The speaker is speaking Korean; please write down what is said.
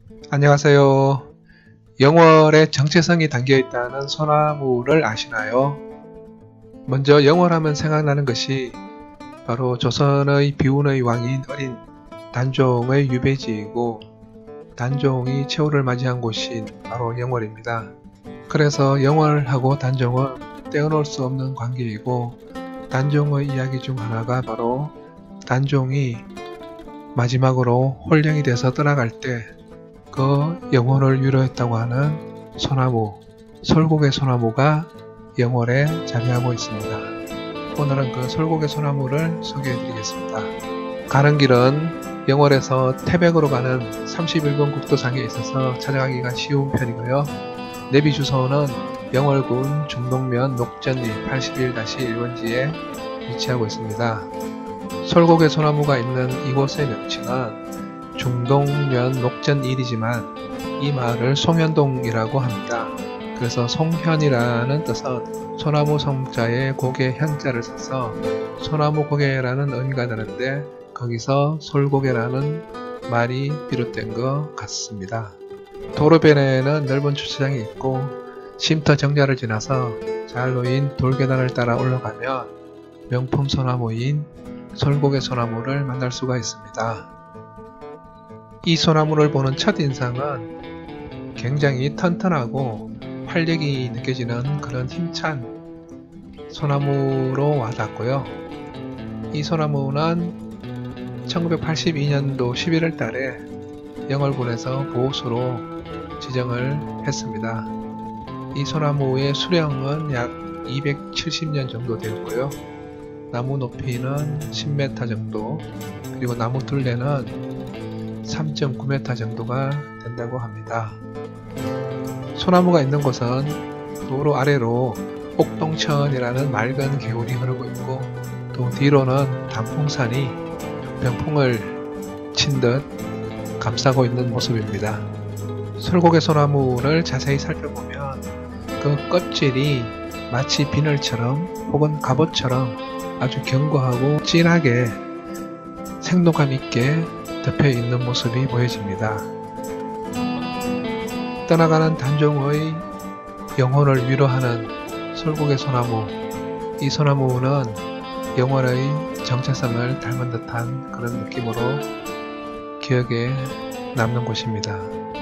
안녕하세요. 영월에 정체성이 담겨있다는 소나무를 아시나요? 먼저 영월하면 생각나는 것이 바로 조선의 비운의 왕인 어린 단종의 유배지이고 단종이 최후를 맞이한 곳인 바로 영월입니다. 그래서 영월하고 단종은 떼어놓을 수 없는 관계이고 단종의 이야기 중 하나가 바로 단종이 마지막으로 홀령이 돼서 떠나갈 때 그 영혼을 위로했다고 하는 소나무, 솔곡의 소나무가 영월에 자리하고 있습니다. 오늘은 그 솔곡의 소나무를 소개해 드리겠습니다. 가는 길은 영월에서 태백으로 가는 31번 국도상에 있어서 찾아가기가 쉬운 편이고요. 내비 주소는 영월군 중동면 녹전리 81-1번지에 위치하고 있습니다. 솔곡의 소나무가 있는 이곳의 명칭은 중동면 녹전 1이지만 이 마을을 송현동이라고 합니다. 그래서 송현이라는 뜻은 소나무 성자에 고개 현자를 써서 소나무 고개라는 의미가 되는데 거기서 솔곡이라는 말이 비롯된 것 같습니다. 도로변에는 넓은 주차장이 있고 쉼터 정자를 지나서 잘 놓인 돌계단을 따라 올라가면 명품 소나무인 솔곡의 소나무를 만날 수가 있습니다. 이 소나무를 보는 첫인상은 굉장히 튼튼하고 활력이 느껴지는 그런 힘찬 소나무로 와닿고요. 이 소나무는 1982년도 11월 달에 영월군에서 보호수로 지정을 했습니다. 이 소나무의 수령은 약 270년 정도 되었고요. 나무 높이는 10m 정도, 그리고 나무 둘레는 3.9m 정도가 된다고 합니다. 소나무가 있는 곳은 도로 아래로 옥동천이라는 맑은 개울이 흐르고 있고 또 뒤로는 단풍산이 병풍을 친 듯 감싸고 있는 모습입니다. 솔곡의 소나무를 자세히 살펴보면 그 껍질이 마치 비늘처럼 혹은 갑옷처럼 아주 견고하고 진하게 생동감 있게 덮여 있는 모습이 보여집니다. 떠나가는 단종의 영혼을 위로하는 솔곡의 소나무, 이 소나무는 영월의 정체성을 닮은 듯한 그런 느낌으로 기억에 남는 곳입니다.